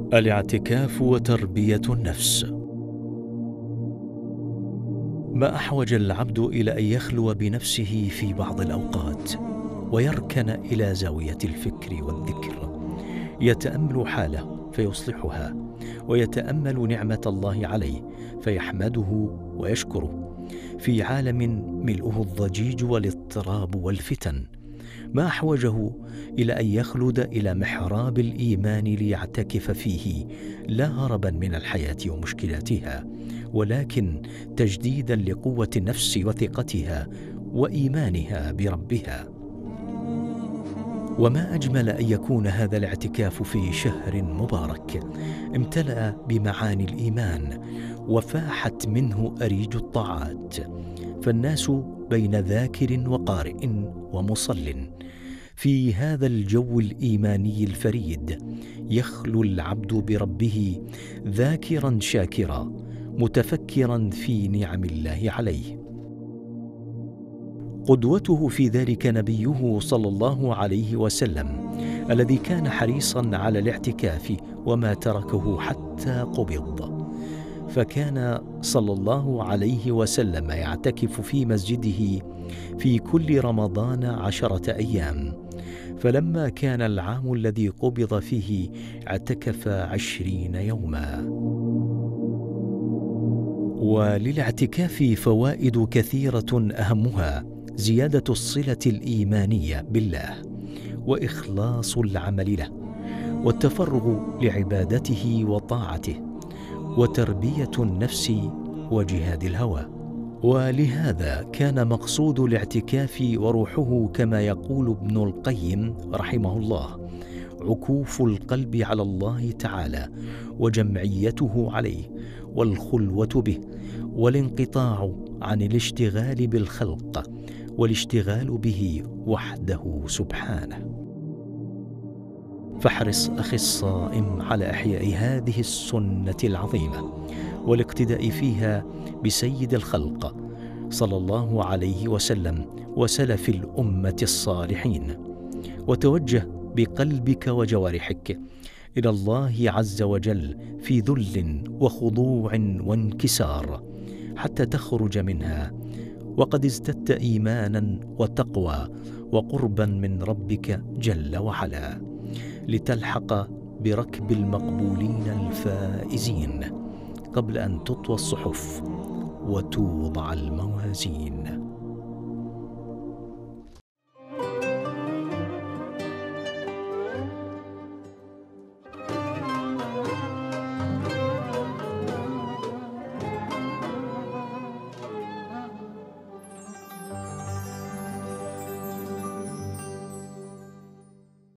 الاعتكاف وتربية النفس. ما أحوج العبد إلى أن يخلو بنفسه في بعض الأوقات ويركن إلى زاوية الفكر والذكر، يتأمل حاله فيصلحها، ويتأمل نعمة الله عليه فيحمده ويشكره، في عالم ملؤه الضجيج والاضطراب والفتن. ما أحوجه إلى أن يخلد إلى محراب الإيمان ليعتكف فيه، لا هربا من الحياة ومشكلاتها، ولكن تجديدا لقوة النفس وثقتها وإيمانها بربها. وما أجمل أن يكون هذا الاعتكاف في شهر مبارك امتلأ بمعاني الإيمان وفاحت منه أريج الطاعات، فالناس بين ذاكر وقارئ ومصل. في هذا الجو الإيماني الفريد يخلو العبد بربه ذاكرا شاكرا متفكرا في نعم الله عليه. قدوته في ذلك نبيه صلى الله عليه وسلم، الذي كان حريصا على الاعتكاف وما تركه حتى قبض. فكان صلى الله عليه وسلم يعتكف في مسجده في كل رمضان 10 أيام، فلما كان العام الذي قبض فيه اعتكف 20 يوما. وللاعتكاف فوائد كثيرة، أهمها زيادة الصلة الإيمانية بالله، وإخلاص العمل له، والتفرغ لعبادته وطاعته، وتربية النفس وجهاد الهوى. ولهذا كان مقصود الاعتكاف وروحه كما يقول ابن القيم رحمه الله عكوف القلب على الله تعالى، وجمعيته عليه، والخلوة به، والانقطاع عن الاشتغال بالخلق، والاشتغال به وحده سبحانه. فاحرص أخي الصائم على إحياء هذه السنة العظيمة والاقتداء فيها بسيد الخلق صلى الله عليه وسلم وسلف الأمة الصالحين، وتوجه بقلبك وجوارحك إلى الله عز وجل في ذل وخضوع وانكسار، حتى تخرج منها وقد ازددت إيمانا وتقوى وقربا من ربك جل وعلا، لتلحق بركب المقبولين الفائزين قبل أن تطوى الصحف وتوضع الموازين.